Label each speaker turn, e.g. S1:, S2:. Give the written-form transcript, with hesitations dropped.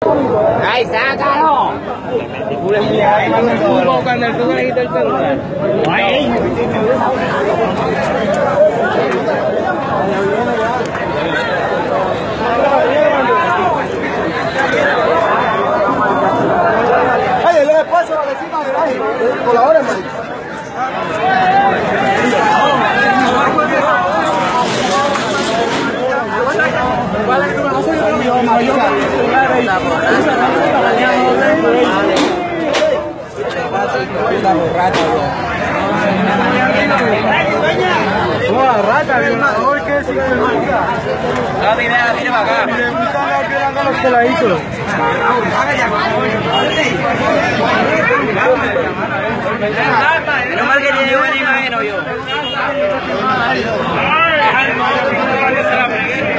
S1: Ay, sácalo. Cuando tú le quitas el celular.
S2: Ay, le paso a la vecina de ahí. Colabora, marico. La rata, violador, que es
S1: No, mire para acá.
S2: los peladitos.
S1: Menos mal que tiene buena imagen, yo.